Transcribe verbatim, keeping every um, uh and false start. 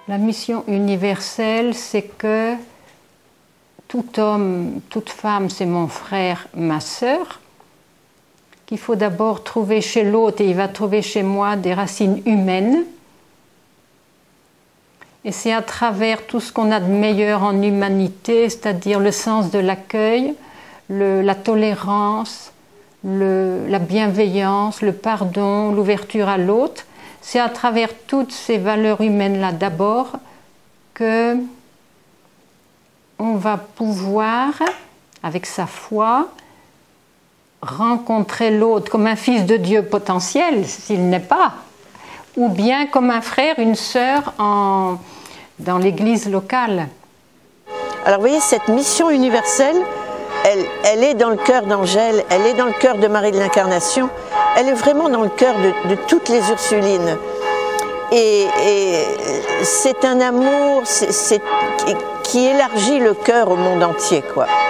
La mission universelle, c'est que tout homme, toute femme, c'est mon frère, ma sœur, qu'il faut d'abord trouver chez l'autre, et il va trouver chez moi des racines humaines. Et c'est à travers tout ce qu'on a de meilleur en humanité, c'est-à-dire le sens de l'accueil, la tolérance, le, la bienveillance, le pardon, l'ouverture à l'autre, c'est à travers toutes ces valeurs humaines-là d'abord que on va pouvoir, avec sa foi, rencontrer l'autre comme un fils de Dieu potentiel, s'il n'est pas, ou bien comme un frère, une sœur en, dans l'église locale. Alors vous voyez, cette mission universelle, elle, elle est dans le cœur d'Angèle, elle est dans le cœur de Marie de l'Incarnation, elle est vraiment dans le cœur de, de toutes les Ursulines. Et, et c'est un amour c'est, c'est, qui élargit le cœur au monde entier, quoi.